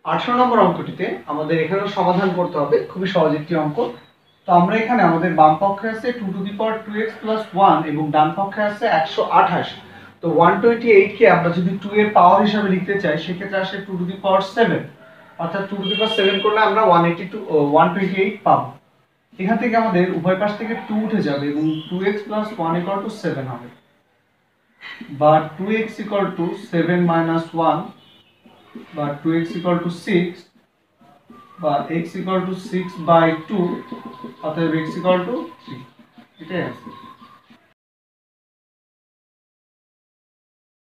18 নম্বর অঙ্কটিতে আমাদের এখানেও সমাধান করতে হবে, খুবই সহজ একটি অঙ্ক। তো আমরা এখানে আমাদের বাম পক্ষে আছে 2^2x + 1 এবং ডান পক্ষে আছে 128। তো 128 কে আমরা যদি 2 এর পাওয়ার হিসাবে লিখতে চাই সেক্ষেত্রে আসে 2^7, অর্থাৎ 2^7 করলে আমরা 128 পাবো। এখান থেকে আমাদের উভয় পাশ থেকে 2 উঠে যাবে এবং 2x + 1 = 7 হবে, বা 2x = 7 - 1, বা 2x = 6, বা x = 6/2, অতএব x = 3। এটাই আছে।